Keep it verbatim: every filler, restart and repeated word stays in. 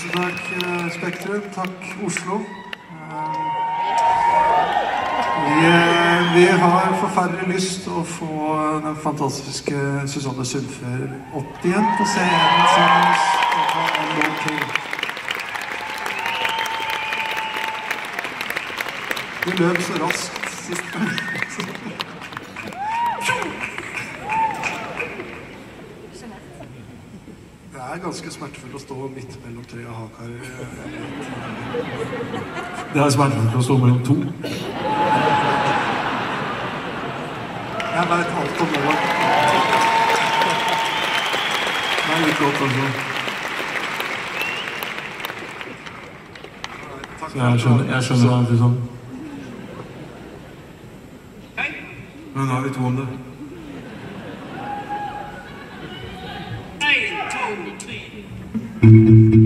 Tusen takk, Spektrum. Takk, Oslo. Vi, vi har forferdelig lyst til å få den fantastiske Susanne Sundfør opp igjen på scenen sammen med oss. Vi løp så raskt sist gang. Det er ganske smertefullt å stå midt mellom tre hakar. Det er smertefullt å stå mellom to. Jeg vet alt om det. Det er litt godt også. Så jeg skjønner, jeg skjønner alltid sånn. Men nå er vi to om det. One, two, three.